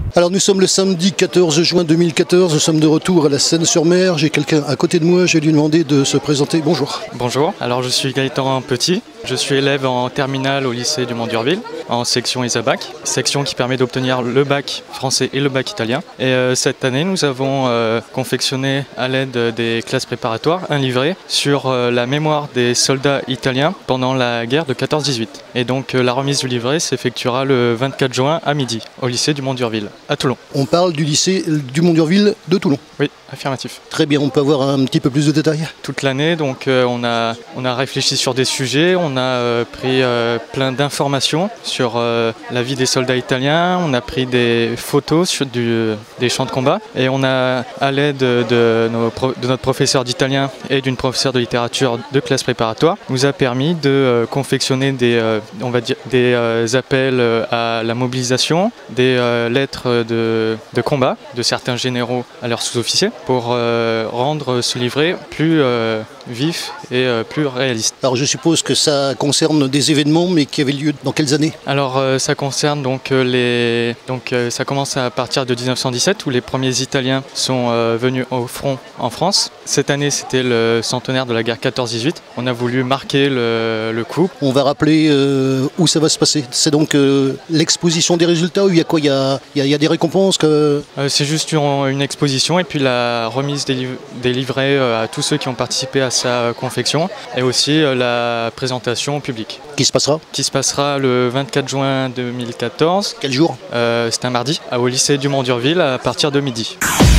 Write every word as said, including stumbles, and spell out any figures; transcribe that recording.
Alors nous sommes le samedi quatorze juin deux mille quatorze, nous sommes de retour à la Seine-sur-Mer. J'ai quelqu'un à côté de moi, je vais lui demander de se présenter. Bonjour. Bonjour, alors je suis Gaëtan Petit, je suis élève en terminale au lycée du Mont-d'Urville, en section ISABAC, section qui permet d'obtenir le bac français et le bac italien. Et euh, cette année, nous avons euh, confectionné à l'aide des classes préparatoires un livret sur euh, la mémoire des soldats italiens pendant la guerre de quatorze dix-huit. Et donc euh, la remise du livret s'effectuera le vingt-quatre juin à midi au lycée du Mont-d'Urville, à Toulon. On parle du lycée du Mont-d'Urville de Toulon. Oui, affirmatif. Très bien, on peut avoir un petit peu plus de détails? Toute l'année, donc euh, on, a, on a réfléchi sur des sujets, on a euh, pris euh, plein d'informations sur euh, la vie des soldats italiens, on a pris des photos sur du, des champs de combat et on a, à l'aide de, nos, de notre professeur d'italien et d'une professeure de littérature de classe préparatoire, nous a permis de euh, confectionner des, euh, on va dire, des euh, appels à la mobilisation, des euh, lettres de, de combat de certains généraux à leurs sous-officiers pour euh, rendre ce livret plus euh, vif et euh, plus réaliste. Alors je suppose que ça concerne des événements, mais qui avaient lieu dans quelles années? Alors euh, ça concerne donc euh, les donc euh, ça commence à partir de mille neuf cent dix-sept où les premiers Italiens sont euh, venus au front en France. Cette année c'était le centenaire de la guerre quatorze dix-huit. On a voulu marquer le, le coup. On va rappeler euh, où ça va se passer. C'est donc euh, l'exposition des résultats, où il y a quoi? Il y a, il y a, il y a des récompenses que... euh, C'est juste une, une exposition et puis la remise des, liv des livrets euh, à tous ceux qui ont participé à sa confection et aussi euh, la présentation publique. Qui se passera? Qui se passera le vingt-quatre juin deux mille quatorze. Quel jour? euh, C'est un mardi, au lycée du Mont-d'Urville à partir de midi.